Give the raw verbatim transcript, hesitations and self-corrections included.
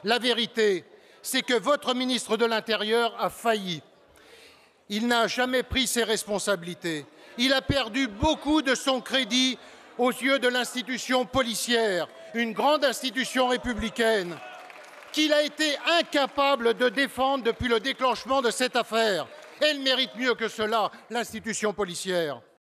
La vérité, c'est que votre ministre de l'Intérieur a failli. Il n'a jamais pris ses responsabilités. Il a perdu beaucoup de son crédit aux yeux de l'institution policière, une grande institution républicaine, qu'il a été incapable de défendre depuis le déclenchement de cette affaire. Elle mérite mieux que cela, l'institution policière.